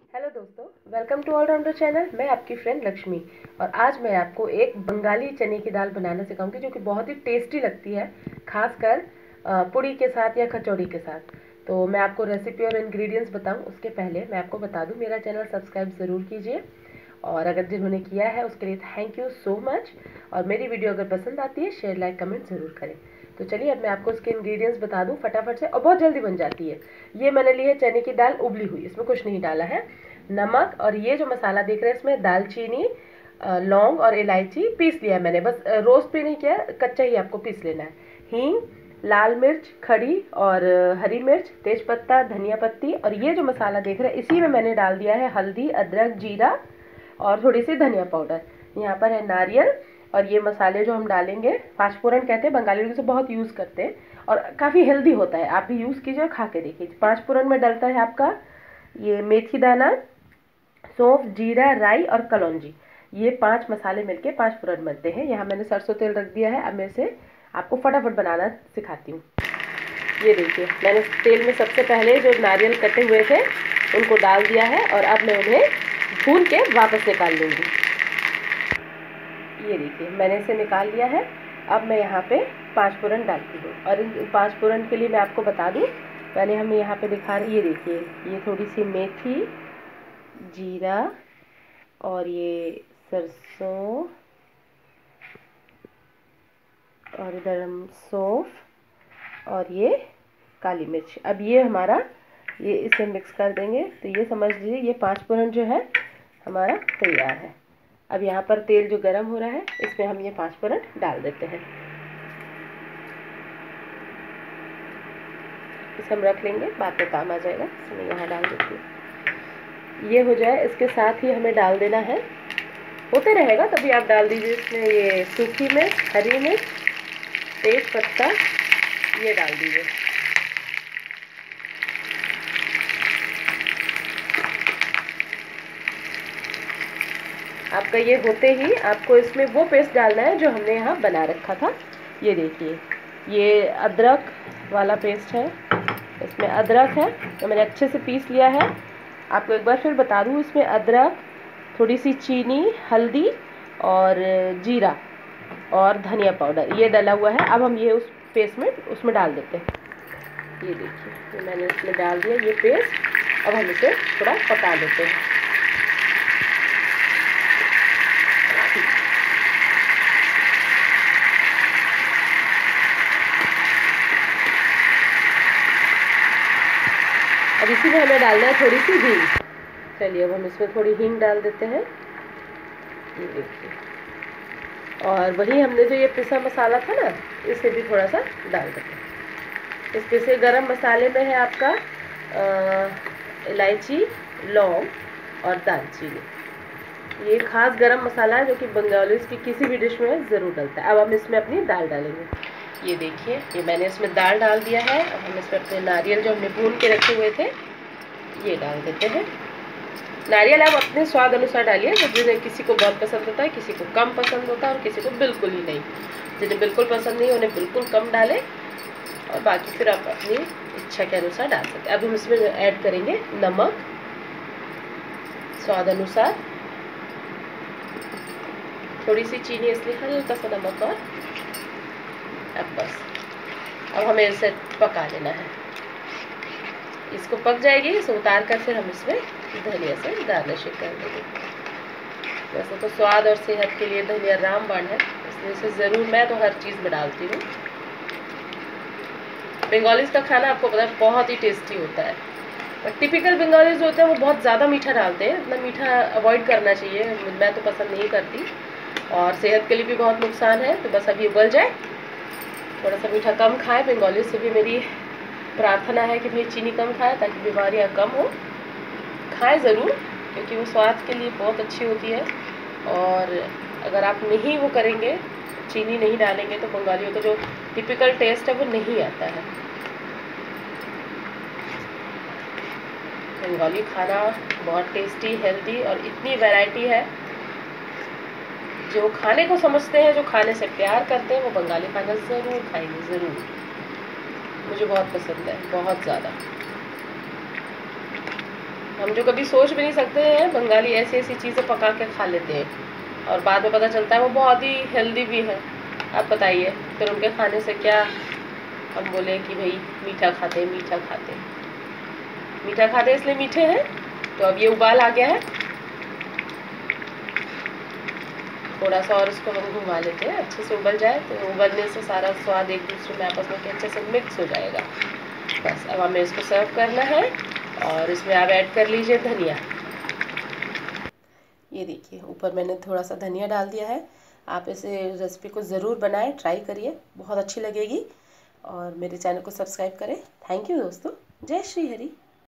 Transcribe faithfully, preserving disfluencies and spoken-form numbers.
Hello दोस्तों, welcome to allrounder channel. मैं आपकी फ्रेंड लक्ष्मी और आज मैं आपको एक बंगाली चने की दाल बनाना सिखाऊंगी जो कि बहुत ही टेस्टी लगती है, खासकर पूड़ी के साथ या कचौड़ी के साथ। तो मैं आपको रेसिपी और इंग्रेडिएंट्स बताऊं उसके पहले मैं आपको बता दूं मेरा चैनल सब्सक्राइब ज़रूर कीजिए और अगर जिन्होंने किया है उसके लिए थैंक यू सो मच। और मेरी वीडियो अगर पसंद आती है शेयर लाइक कमेंट ज़रूर करें। तो चलिए अब मैं आपको उसके इंग्रेडिएंट्स बता दूं फटाफट से और बहुत जल्दी बन जाती है। ये मैंने ली है चने की दाल उबली हुई, इसमें कुछ नहीं डाला है, नमक और ये जो मसाला देख रहे हैं इसमें दालचीनी, लौंग और इलायची पीस लिया है मैंने, बस रोस्ट भी नहीं किया, कच्चा ही आपको पीस लेना है। हींग, लाल मिर्च खड़ी और हरी मिर्च, तेज पत्ता, धनिया पत्ती और ये जो मसाला देख रहे हैं इसी में मैंने डाल दिया है हल्दी, अदरक, जीरा और थोड़ी सी धनिया पाउडर। यहाँ पर है नारियल और ये मसाले जो हम डालेंगे पाँचफोरन कहते हैं, बंगाली लोग इसे बहुत यूज़ करते हैं और काफ़ी हेल्दी होता है, आप भी यूज़ कीजिए और खा के देखिए। पाँचफोरन में डलता है आपका ये मेथी दाना, सौंफ, जीरा, राई और कलौंजी। ये पांच मसाले मिलके पांच फोरन बनते हैं। यहाँ मैंने सरसों तेल रख दिया है। अब मैं इसे आपको फटाफट बनाना सिखाती हूँ। ये देखिए मैंने तेल में सबसे पहले जो नारियल कटे हुए थे उनको डाल दिया है और अब मैं उन्हें भून के वापस निकाल लूँगी। ये देखिए मैंने इसे निकाल लिया है। अब मैं यहाँ पे पाँच फोरन डालती हूँ और इन पाँच फोरन के लिए मैं आपको बता दूँ, पहले हम यहाँ पे दिखा रहे, ये देखिए ये थोड़ी सी मेथी, जीरा और ये सरसों और इधर हम सौंफ और ये काली मिर्च। अब ये हमारा ये इसे मिक्स कर देंगे तो ये समझ लीजिए ये पाँच फोरन जो है हमारा तैयार है। अब यहाँ पर तेल जो गरम हो रहा है इसमें हम ये पाँच फोरन डाल देते हैं। इसे हम रख लेंगे, बाद में काम आ जाएगा, इसमें यहाँ डाल देती हूँ। ये हो जाए इसके साथ ही हमें डाल देना है, होते रहेगा तभी आप डाल दीजिए इसमें ये सूखी मिर्च, हरी मिर्च, तेज पत्ता, ये डाल दीजिए। आपका ये होते ही आपको इसमें वो पेस्ट डालना है जो हमने यहाँ बना रखा था। ये देखिए ये अदरक वाला पेस्ट है, इसमें अदरक है तो मैंने अच्छे से पीस लिया है। आपको एक बार फिर बता दूँ, इसमें अदरक, थोड़ी सी चीनी, हल्दी और जीरा और धनिया पाउडर ये डला हुआ है। अब हम ये उस पेस्ट में उसमें डाल देते हैं। ये देखिए ये मैंने इसमें डाल दिया ये पेस्ट। अब हम इसे थोड़ा पका लेते हैं। अब इसी में हमें डालना है थोड़ी सी हींग। चलिए अब हम इसमें थोड़ी हींग डाल देते हैं। ये देखिए और वही हमने जो ये पिसा मसाला था ना इसे भी थोड़ा सा डाल देते हैं। इस पिसे गरम मसाले में है आपका इलायची, लौंग और दालचीनी। ये खास गरम मसाला है जो कि बंगालीज की किसी भी डिश में ज़रूर डलता है। अब हम इसमें अपनी दाल डालेंगे। ये देखिए ये मैंने इसमें दाल डाल दिया है। अब हम इसमें अपने नारियल जो हमने भून के रखे हुए थे ये डाल देते हैं। नारियल आप अपने स्वाद अनुसार डालिए, जिन्हें किसी को बहुत पसंद होता है, किसी को कम पसंद होता है और किसी को बिल्कुल ही नहीं। जिन्हें बिल्कुल पसंद नहीं उन्हें बिल्कुल कम डालें और बाकी फिर आप अपनी इच्छा के अनुसार डाल सकते हैं। अब हम इसमें ऐड करेंगे नमक स्वाद अनुसार, थोड़ी सी चीनी इसलिए हल्का सा नमक और अब बस अब हमें इसे पका लेना है। इसको पक जाएगी, इसे उतार कर फिर हम इसमें धनिया से गार्निशिंग कर देंगे। वैसे तो स्वाद और सेहत के लिए धनिया रामबाण है, इसलिए इसे ज़रूर मैं तो हर चीज़ में डालती हूँ। बंगालीज का खाना आपको पता है बहुत ही टेस्टी होता है, पर टिपिकल बंगालीज जो होते हैं वो बहुत ज़्यादा मीठा डालते हैं। इतना मीठा अवॉइड करना चाहिए, मैं तो पसंद नहीं करती और सेहत के लिए भी बहुत नुकसान है। तो बस अब ये उबल जाए, थोड़ा सा मीठा कम खाएं। बंगाली से भी मेरी प्रार्थना है कि भाई चीनी कम खाएं ताकि बीमारियां कम हो। खाएं ज़रूर क्योंकि वो स्वाद के लिए बहुत अच्छी होती है और अगर आप नहीं वो करेंगे, चीनी नहीं डालेंगे तो बंगालियों का जो टिपिकल टेस्ट है वो नहीं आता है। बंगाली खाना बहुत टेस्टी, हेल्दी और इतनी वैरायटी है। जो खाने को समझते हैं, जो खाने से प्यार करते हैं वो बंगाली खाना ज़रूर खाएंगे, ज़रूर। मुझे बहुत पसंद है, बहुत ज़्यादा। हम जो कभी सोच भी नहीं सकते हैं, बंगाली ऐसी ऐसी चीज़ें पका के खा लेते हैं और बाद में पता चलता है वो बहुत ही हेल्दी भी है। आप बताइए फिर उनके खाने से क्या हम बोले कि भाई मीठा खाते हैं, मीठा खाते हैं, मीठा खाते हैं इसलिए मीठे हैं। तो अब ये उबाल आ गया है, थोड़ा सा और इसको हम घुमा लेते हैं, अच्छे से उबल जाए। तो उबलने से सारा स्वाद एक दूसरे में आपस में अच्छे से मिक्स हो जाएगा। बस अब हमें इसको सर्व करना है और इसमें आप ऐड कर लीजिए धनिया। ये देखिए ऊपर मैंने थोड़ा सा धनिया डाल दिया है। आप इसे रेसिपी को ज़रूर बनाएं, ट्राई करिए, बहुत अच्छी लगेगी। और मेरे चैनल को सब्सक्राइब करें। थैंक यू दोस्तों। जय श्री हरि।